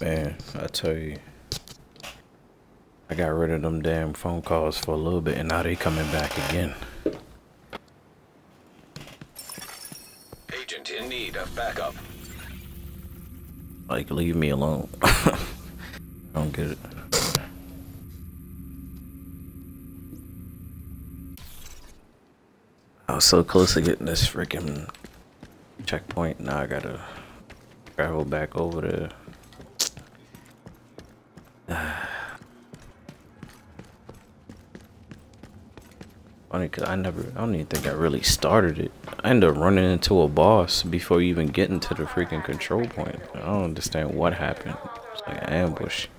Man, I tell you, I got rid of them damn phone calls for a little bit and now they coming back again. Agent in need of backup. Like, leave me alone. I don't get it. I was so close to getting this freaking checkpoint. Now I gotta travel back over there. Funny, cause I don't even think I really started it. I ended up running into a boss before even getting to the freaking control point. I don't understand what happened. It's like an ambush.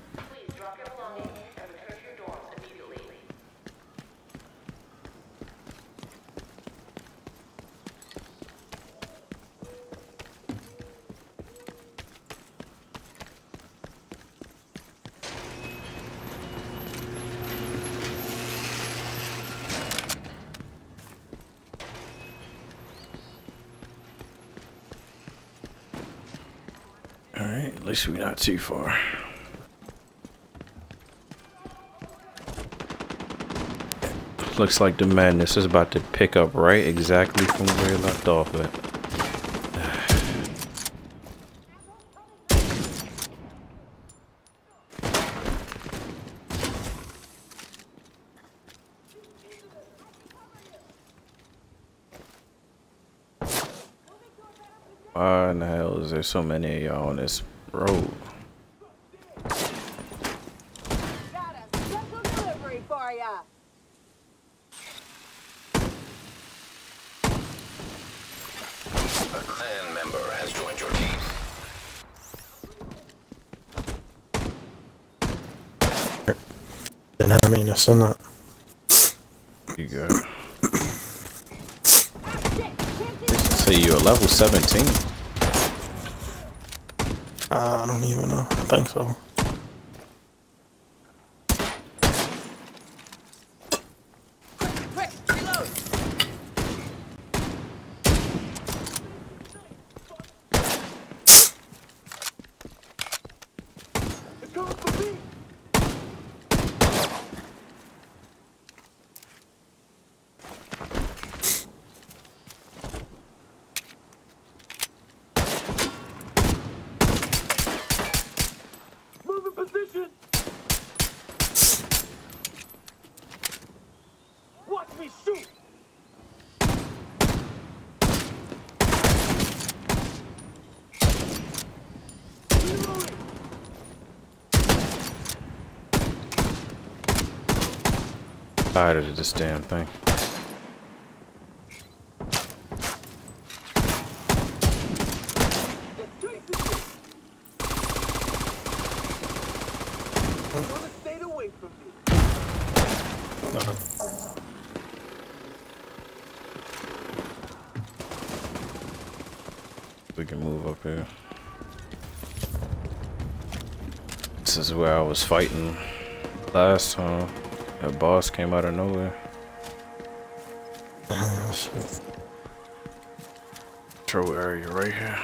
Alright, at least we're not too far. Looks like the madness is about to pick up right exactly from where it left off at. Why in the hell is there so many of y'all on this road? Got a special delivery for ya. A clan member has joined your team. Then I mean, it's not. You go. So you're level 17. I don't even know. I think so. Quick, reload. It's coming for me. Moving position. Watch me shoot. Reloading. Tired of this damn thing. Let's trace it. I want to stay away from you. We can move up here. This is where I was fighting last time. That boss came out of nowhere. Control area right here.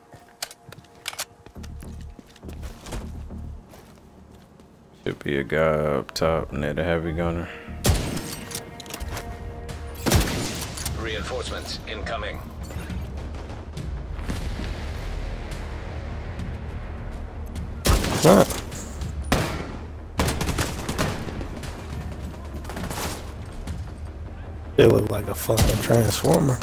Should be a guy up top near the heavy gunner. Reinforcements incoming. What? It looked like a fucking transformer.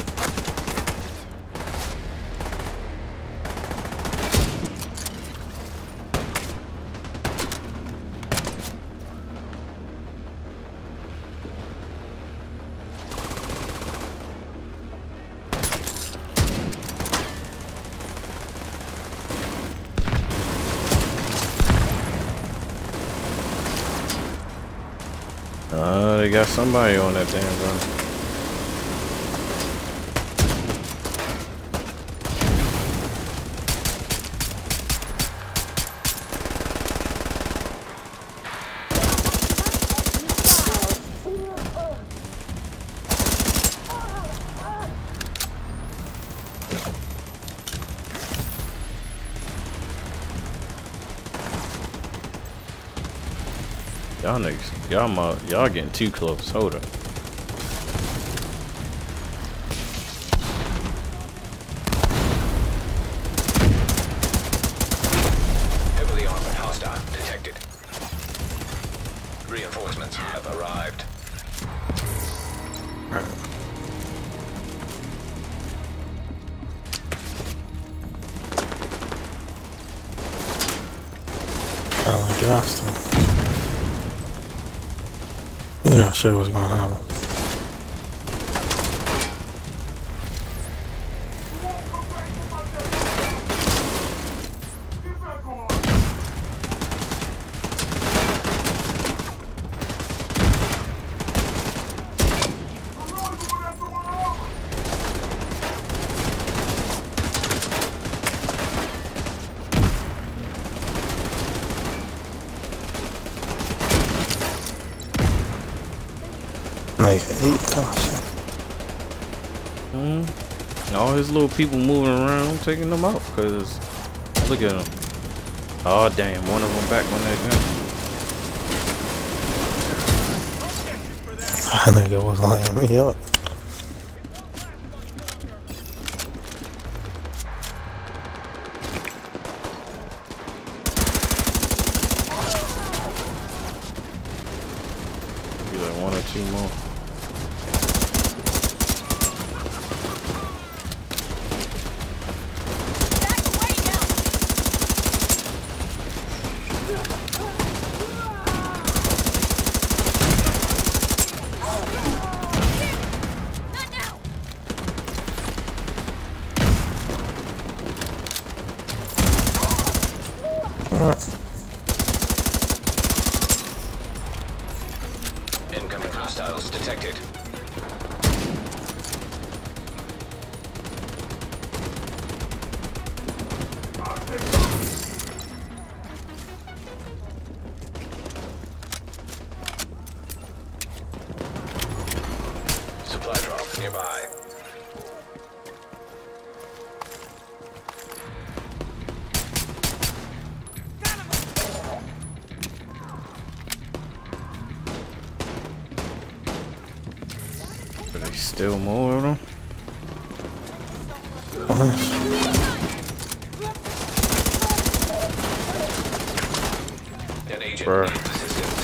They got somebody on that damn gun. Y'all niggas, y'all getting too close. Hold up. Heavily armored hostile detected. Reinforcements have arrived. Probably Johnston. You're not sure what's gonna happen. Like 8,000. All his little people moving around, taking them out. Cause look at them. Oh damn, one of them back on that gun. That nigga was lining me up. Be like one or two more. Incoming hostiles detected. Supply drop nearby. But there's still more of them. An agent Bruh. needs assistance.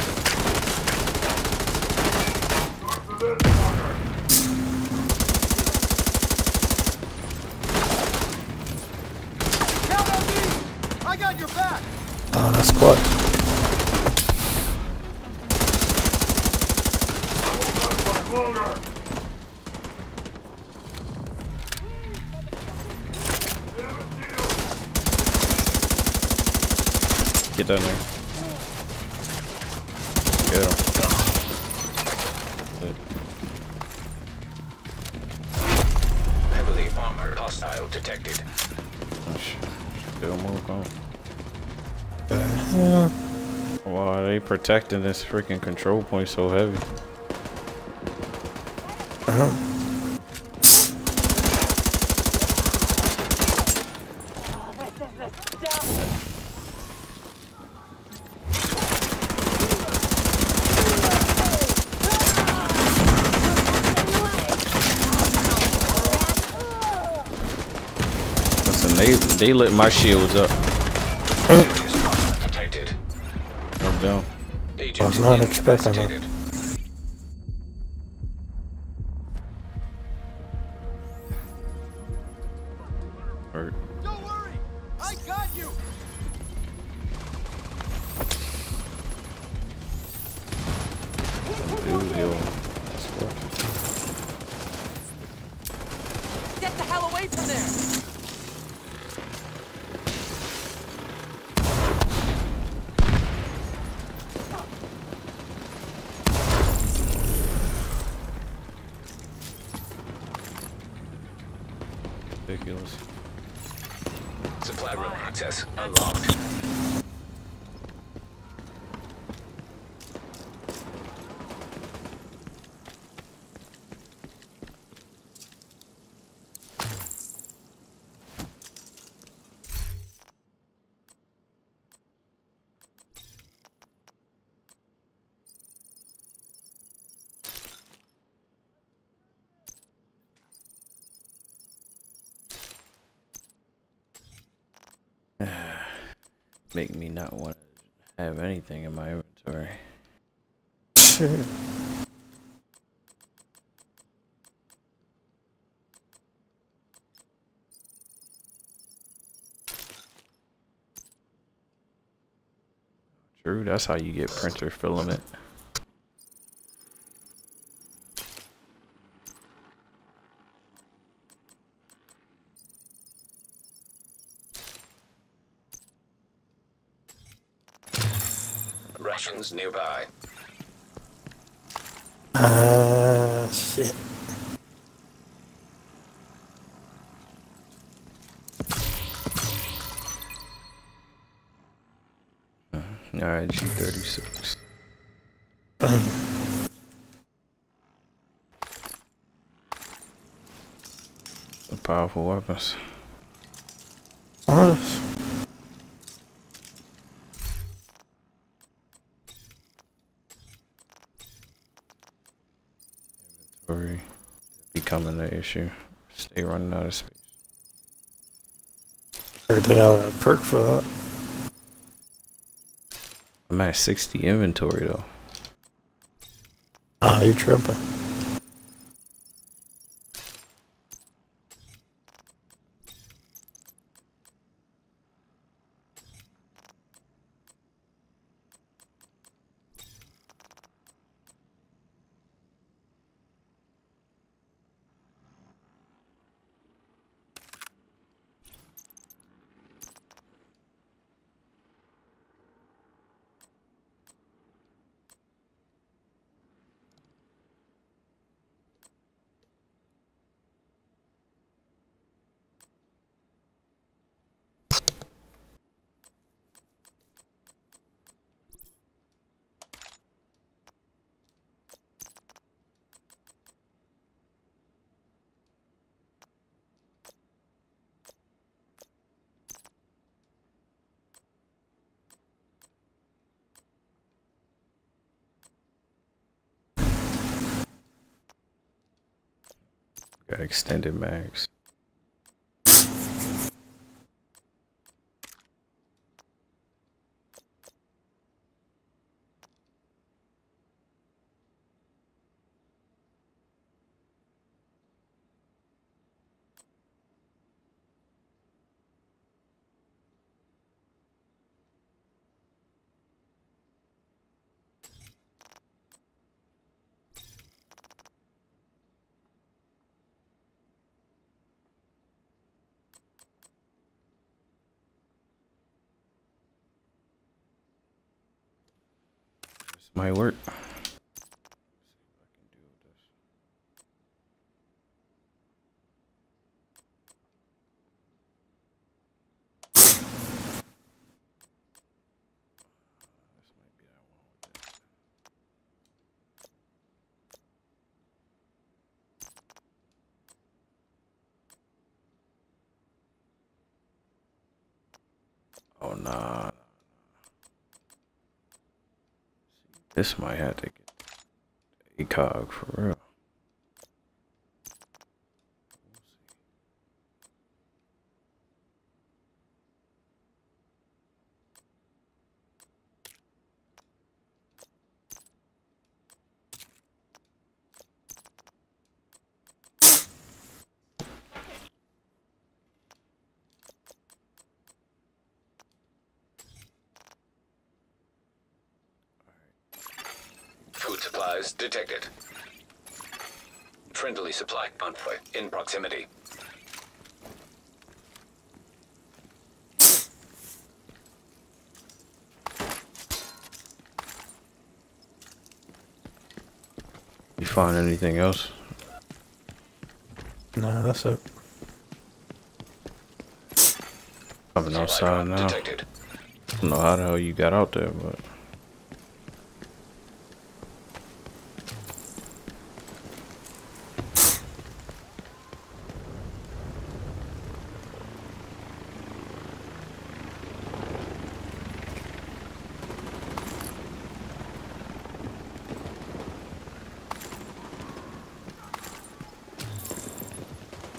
I got your back. Oh, that's clutch. Get down there. Get him. Heavily armored hostile detected. Oh, shit. Still more gone. Yeah. Why are they protecting this freaking control point so heavy? Listen, they lit my shields up. Serious hostile detected. I'm down. Agent I was not expecting that. incapacitated. Hurt. Don't worry. I got you. Dude, yo. Get the hell away from there. Ridiculous. Supply room access unlocked. make me not want to have anything in my inventory. Shit. True, that's how you get printer filament. Russians nearby. Shit. Alright, G36. Powerful weapons. Honest. Inventory becoming an issue. Stay running out of space. Everything out of that perk for that. I'm at 60 inventory though. Ah, you tripping. Got extended mags. This might work. Oh nah. This might have to get ACOG for real. Food supplies detected. Friendly supply convoy in proximity. You find anything else? Nah, that's it. Coming Supply outside drop now. detected. I don't know how the hell you got out there, but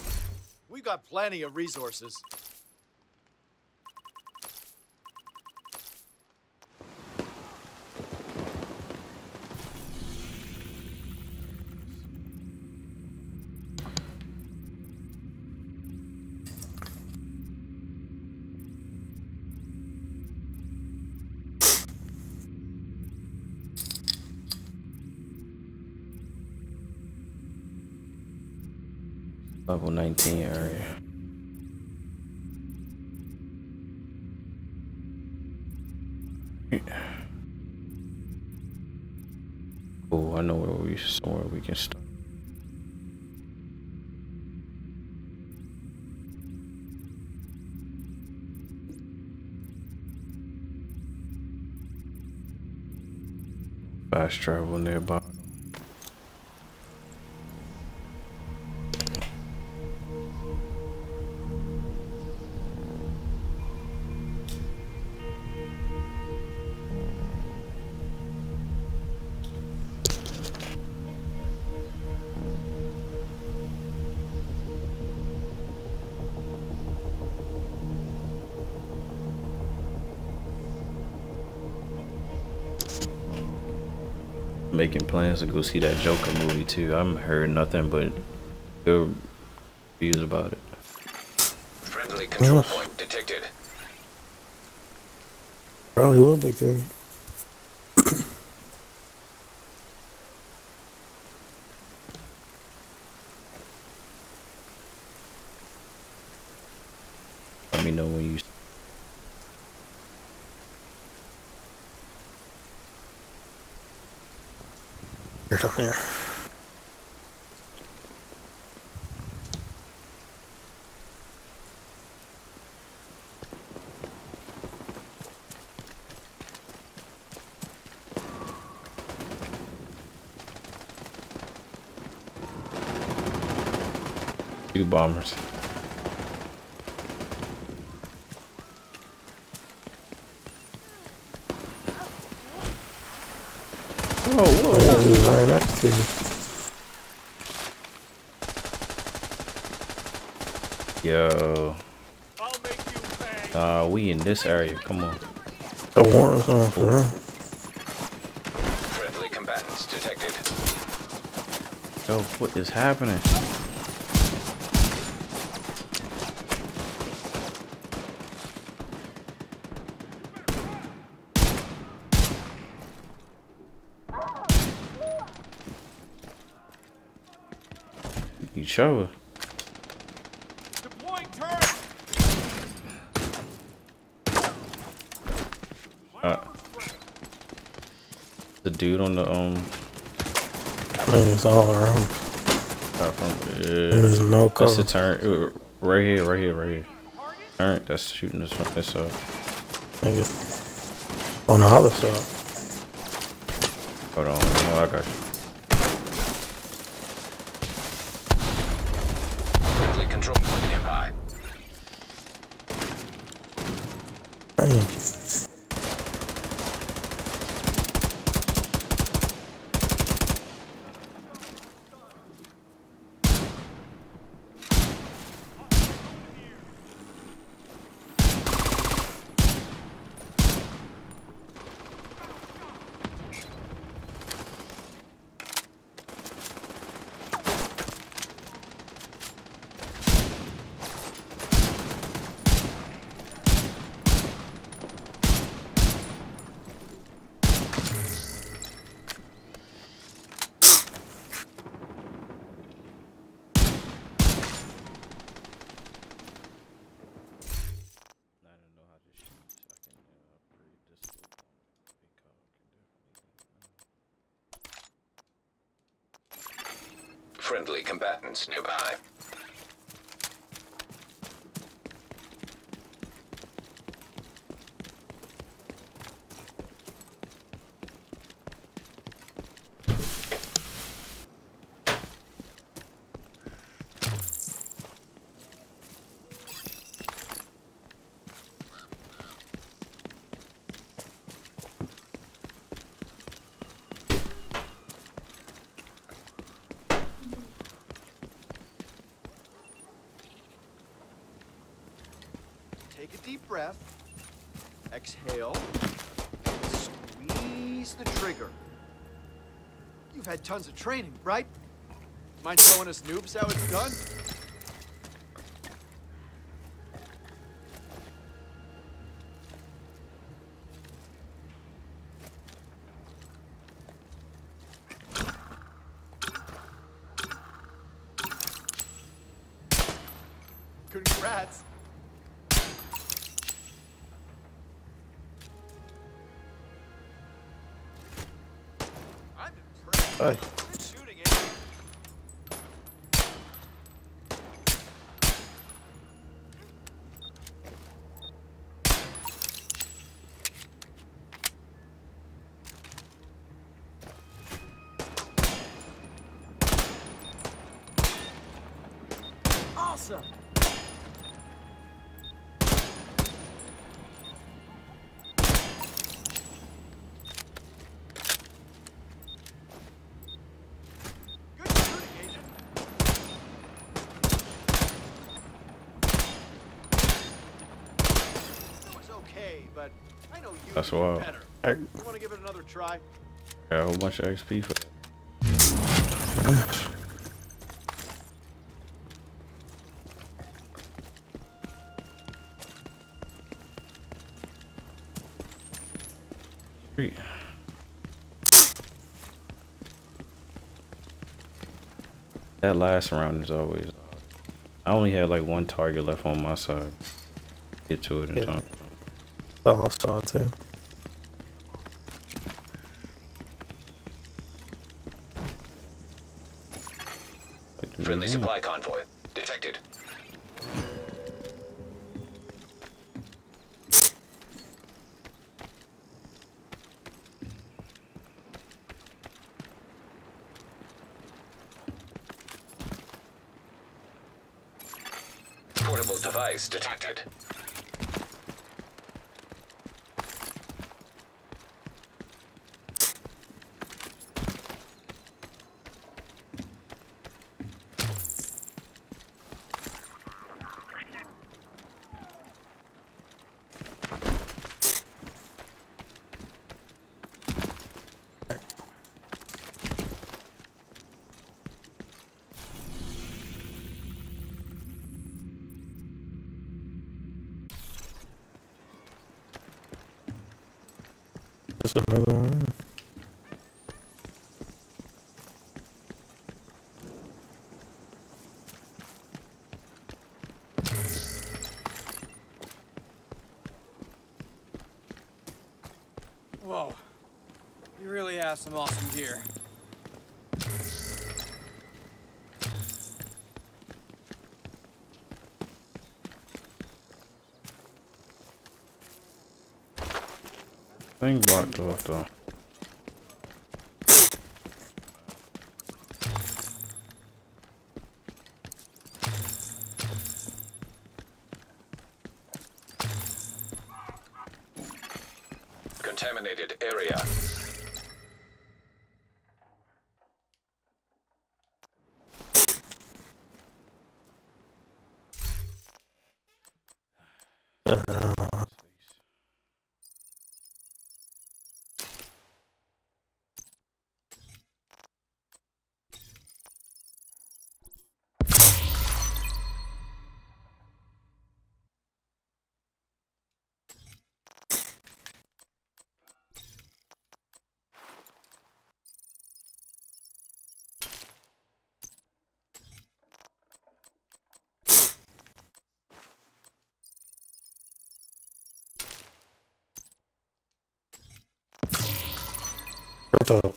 We've got plenty of resources. Level 19 area. Oh, I know somewhere we can start. Fast travel nearby. Making plans to go see that Joker movie too. I haven't heard nothing but good reviews about it. Friendly control point detected. Probably will be good. Let me know when you. You're down here. Two bombers. Whoa. Yeah, he's right next to you. Yo. I'll make you pay. We in this area. Come on. The warrant's on for him. Friendly combatants detected. Yo, what is happening? Each other. Deploying turret. The dude on the I mean, it's all around. There's no That's the cover. turn. Right here. Turn. That's shooting us from this side. Nigga. On the other side. Hold on. Oh, I got you. Friendly control point nearby. Damn. Friendly combatants nearby. Take a deep breath. Exhale. Squeeze the trigger. You've had tons of training, right? Mind showing us noobs how it's done? Rats. I'm impressed. Hey. Good shooting, Agent. Awesome. Good shooting, Agent. It was okay, but I know you That's can do wild. better. Hey. You want to give it another try? Got a whole bunch of XP for that. Sweet. That last round is always. I only had like one target left on my side. Get to it in Yeah. time. Oh, I saw it too. Friendly supply convoy detected. Portable device detected. Just another one. Whoa. You really have some awesome gear. Thing blocked off though. Contaminated area. What's up?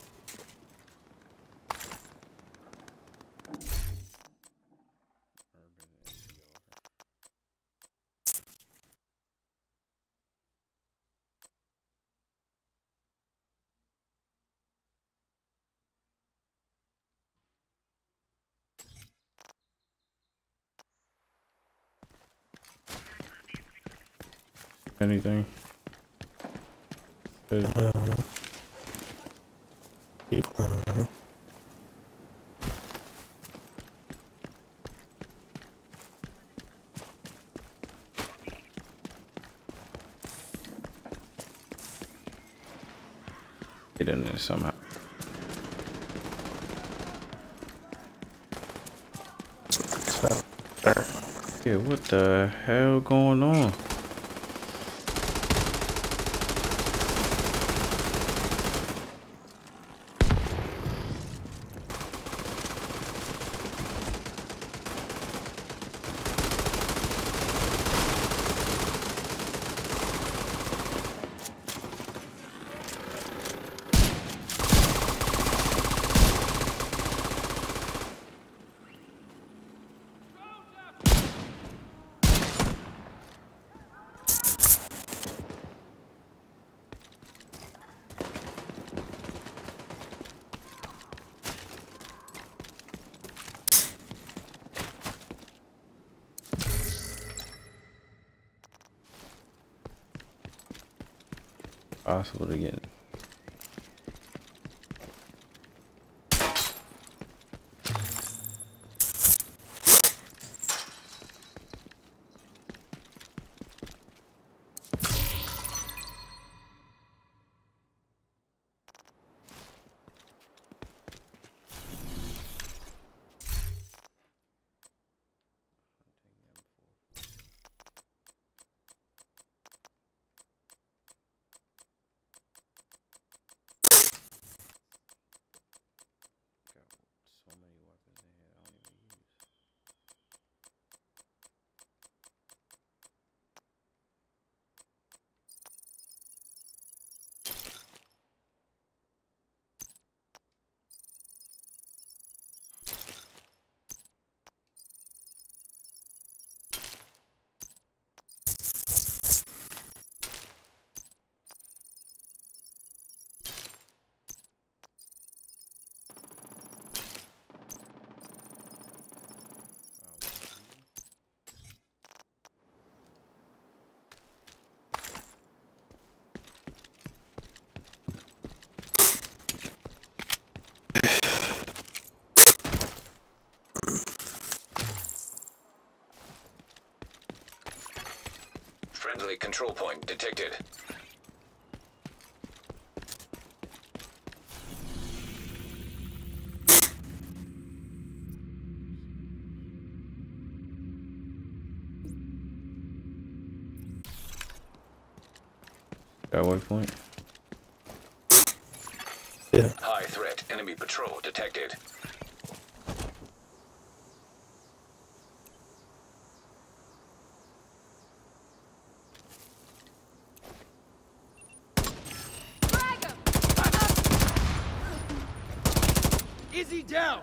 Anything? Good. Keep going. Get in there somehow. So, there. Yeah, what the hell going on? Possible to get. So many weapons in here I don't even use. Friendly control point detected. Got waypoint. Yeah. High threat enemy patrol detected. Drag him! Easy down!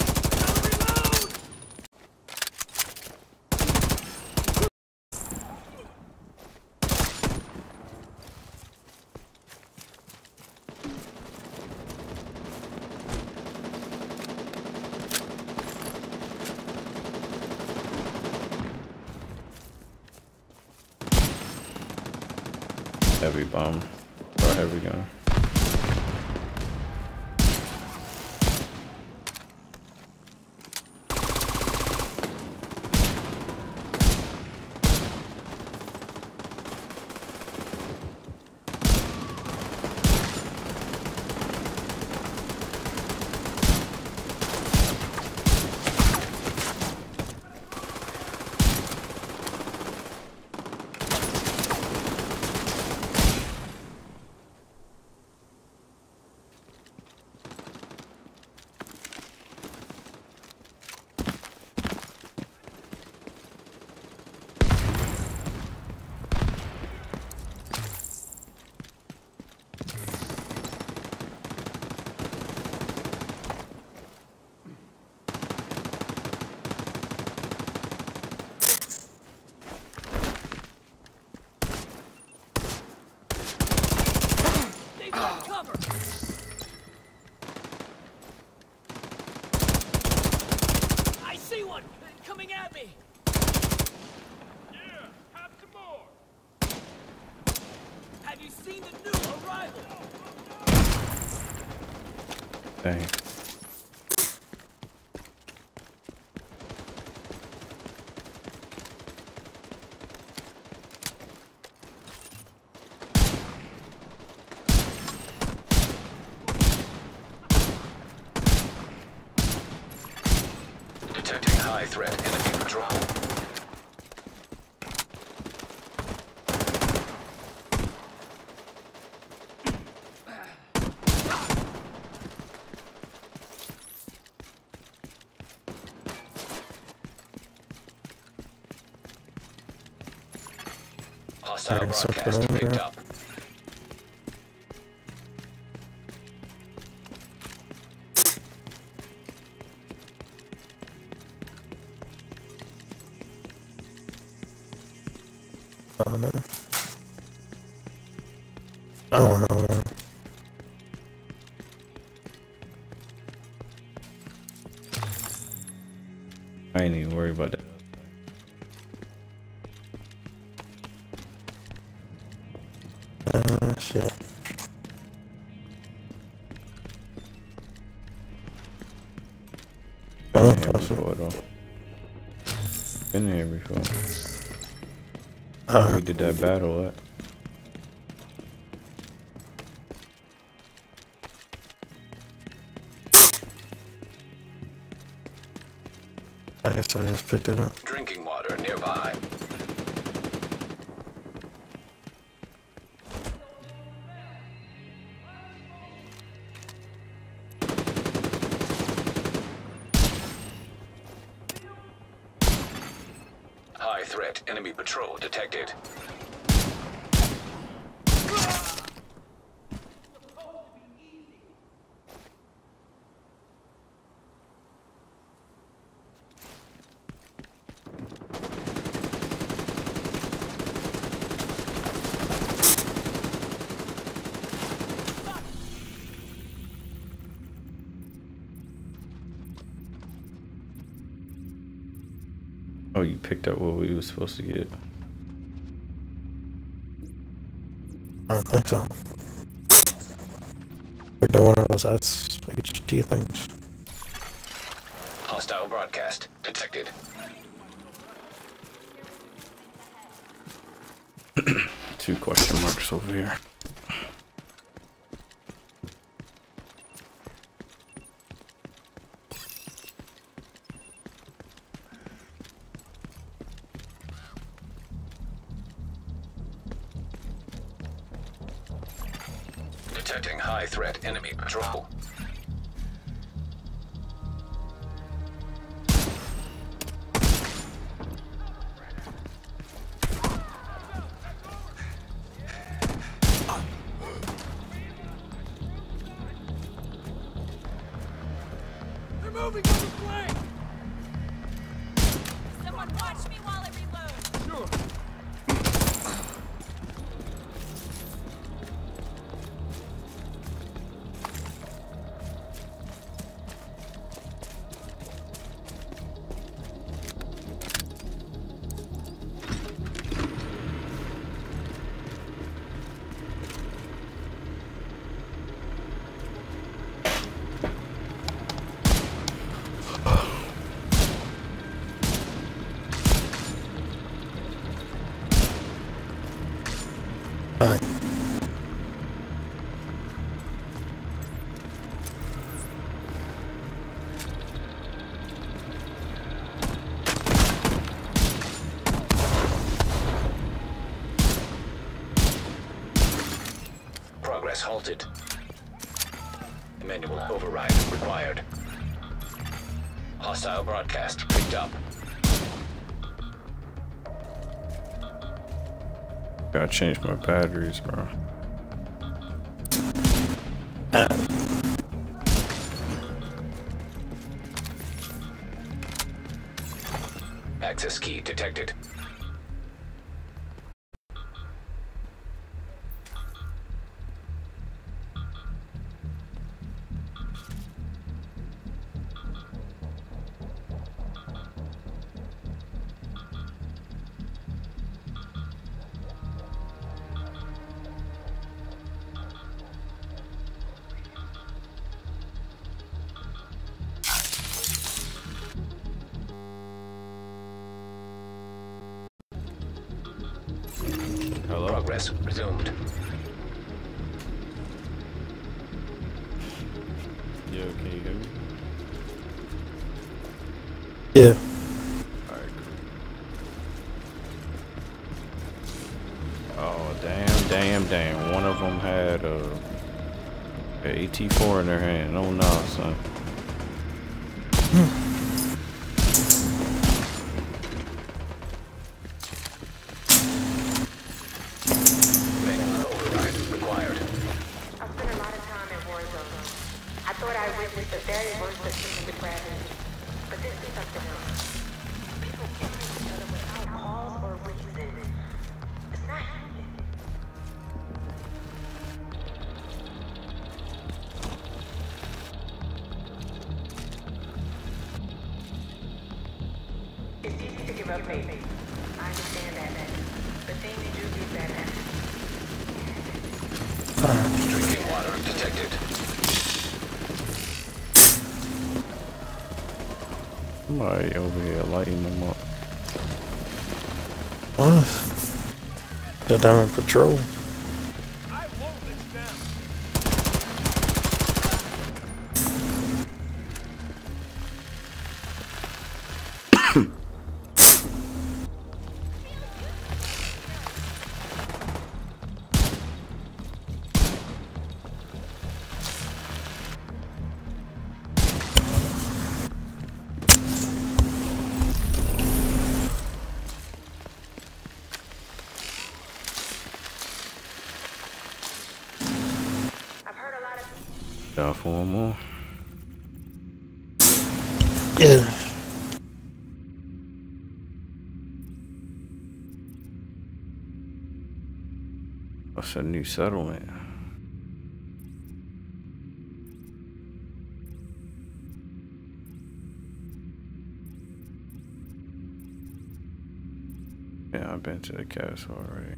Heavy bomb. Or heavy gun. I see one coming at me. Yeah, have some more. Have you seen the new arrival? Dang. Detecting high threat enemy patrol. Hostile Alright, so broadcast put on picked there. up. Oh no. Oh no. I ain't even worried about that. Shit. been here before though. Been here before. We did that battle at. I guess I just picked it up. Drinking water nearby. High threat enemy patrol detected. Oh, you picked up what we were supposed to get. I don't think so. Picked up one of those HT things. Hostile broadcast detected. 2 question marks over here. Detecting high threat enemy patrol. They're moving on the flank! Someone watch me while I reload. Sure. Alright. Progress halted. Manual override required. Hostile broadcast picked up. Gotta change my batteries, bro. Access key detected. Hello? Progress resumed. Yo, can you hear me? Yeah. Alright, cool. Oh, damn. One of them had an AT-4 in their hand. Oh, no, son. Manual override required. I spent a lot of time in war zones. I thought I witnessed the very worst of human depravity. But this is something else. People killing each other without cause or reason. It's not human. It's easy to give up faith. I understand that. But things do get better. Drinking water detected. Somebody over here lighting them up. What? They're down in patrol. I won't let them. I've heard a lot of Down for one more. Yeah. That's a new settlement. Yeah, I've been to the castle already.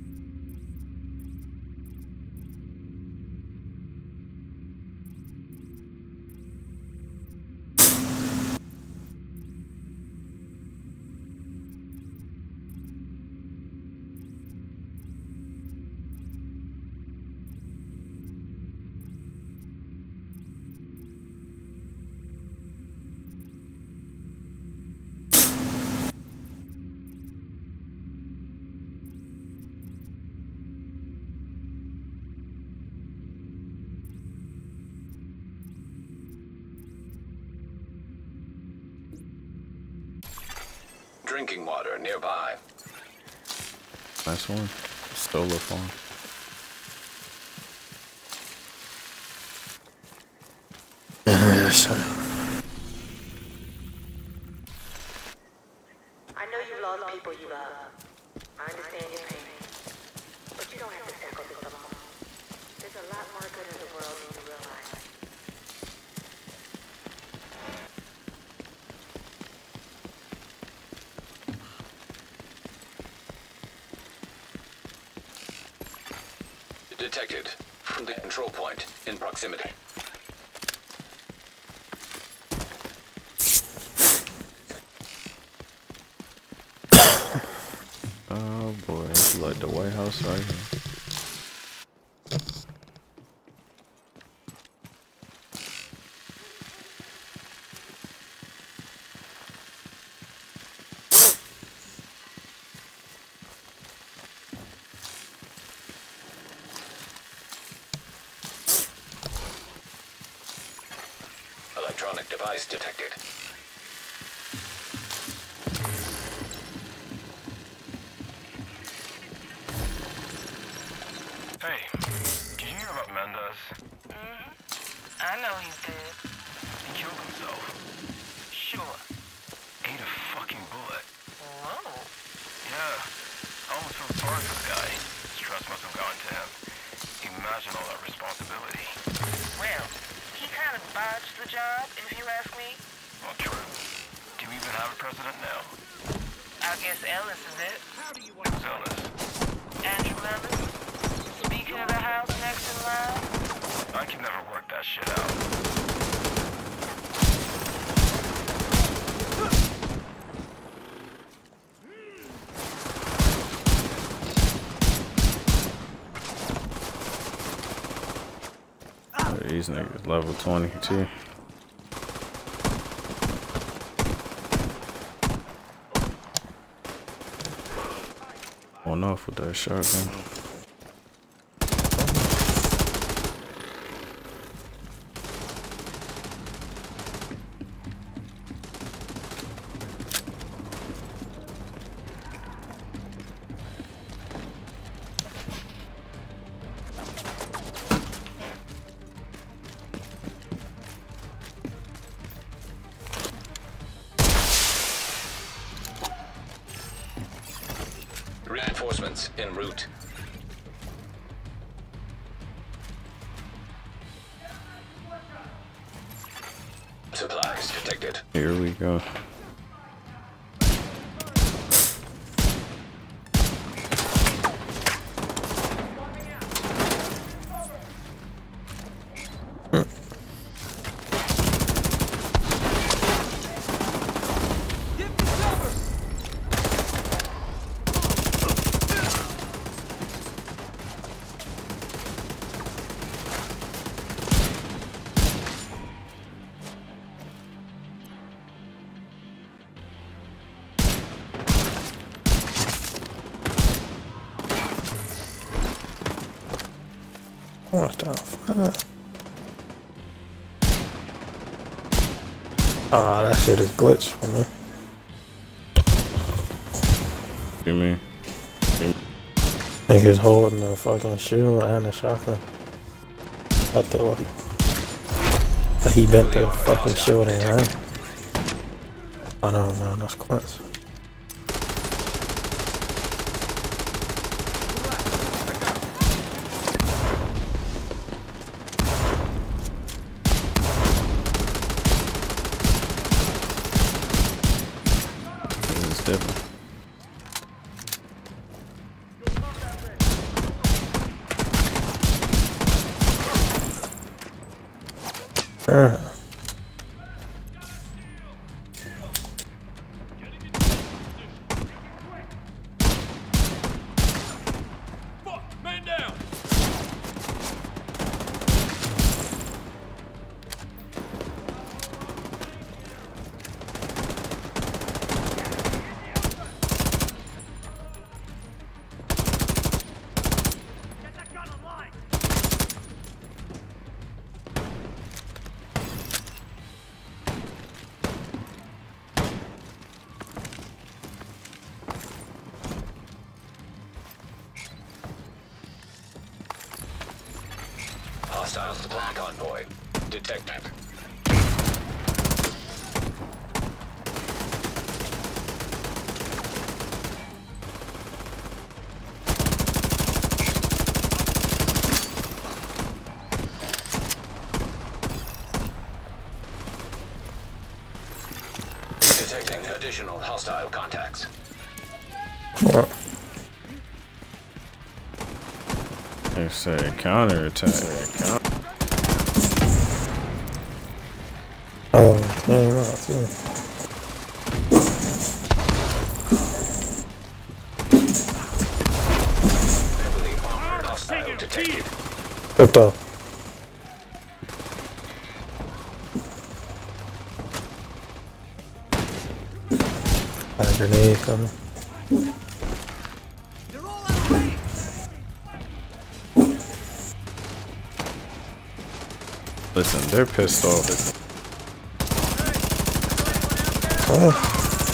Drinking water nearby. Nice one. Solar farm. Yes. I know you lost people you love. I understand your pain. But you don't have to tackle this alone. There's a lot more good in the world than you realize. Detected from the control point in proximity. Oh boy, it's like the White House right here. Electronic device detected. Hey, did you hear about Mendez? I know he's dead. He killed himself. Sure. Ate a fucking bullet. Whoa. Yeah. I almost feel sorry for the guy. Stress must have gotten to him. Imagine all that responsibility. Well, he kind of botched the job, if you ask me. Well, true. Do we even have a president now? I guess Ellis is it. Who's Ellis? Andrew Ellis. Speaker of the House next in line. I can never work that shit out. These niggas level 22. One off with that shotgun. Reinforcements en route. Supplies detected. Here we go. What the fuck? Ah, that shit is glitched for me. You mean? Niggas holding the fucking shield and the shotgun. I thought he bent the fucking shield in, right? Oh no, no, that's Quince. This is different. Fuck! Man down! Get that gun online! Hostile supply convoy. Detected. Detecting additional hostile contacts. What? They say counterattack. Oh, yeah, no, too. Heavily armored hostile detected. Crypto. Got a grenade coming. They're all out of range. Listen, they're pissed off. Oh,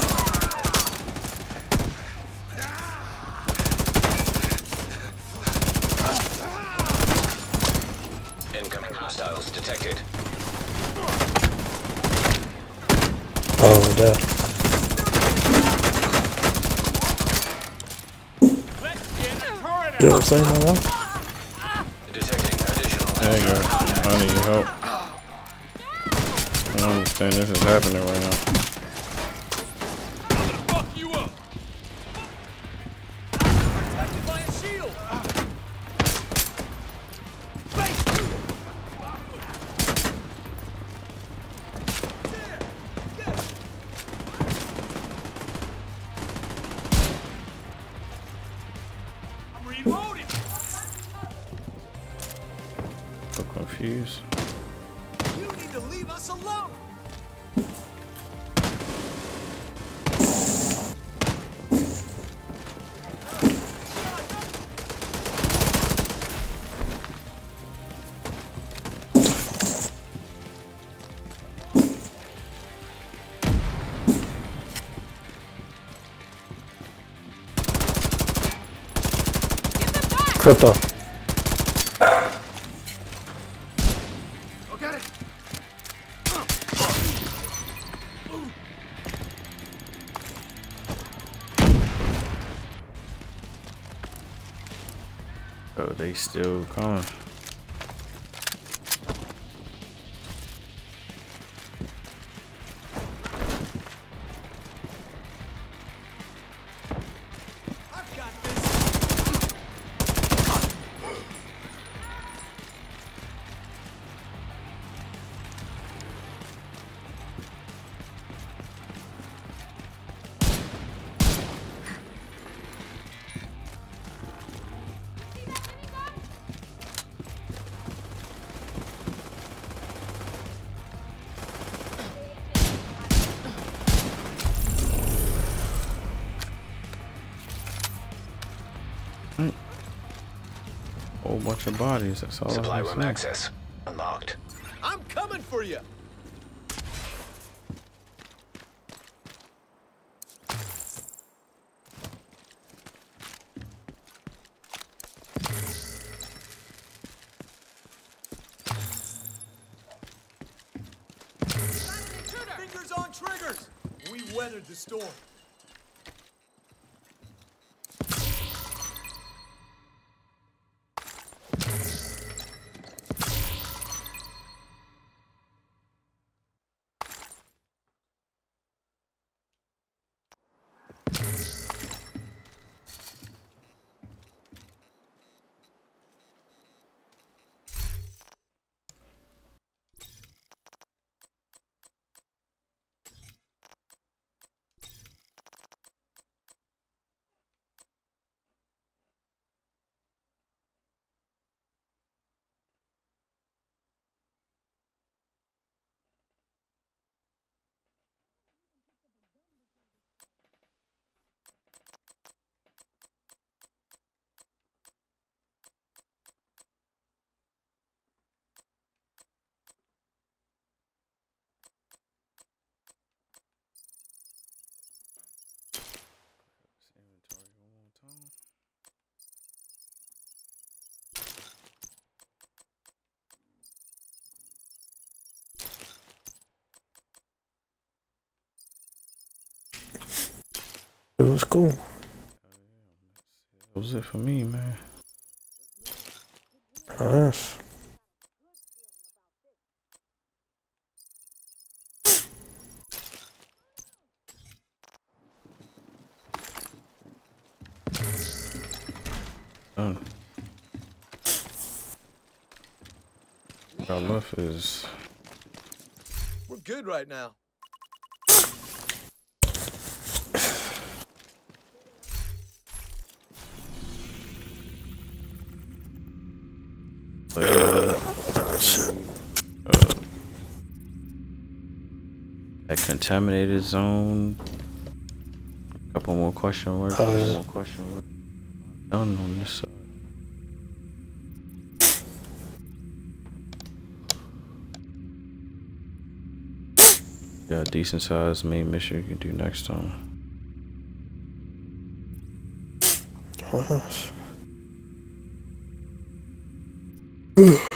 Incoming hostiles detected. oh, death. Let's get her You know what I'm saying, my life? Detecting additional There you go. I need your help. I don't understand this is happening right now. fuck you up! Protected by a shield! I'm reloading! So confused. You need to leave us alone. Crypto. Go get it. Oh, they still coming. I've got this. whole bunch of bodies. That's all Supply I room see. access unlocked. I'm coming for you. Fingers on triggers. We weathered the storm. It was cool. That was it for me, man. Nice. Done. Got left is We're good right now. that contaminated zone. Couple more question marks. Oh, Couple yeah. more question marks. Done on this side. Yeah, decent sized main mission you can do next time. Nice.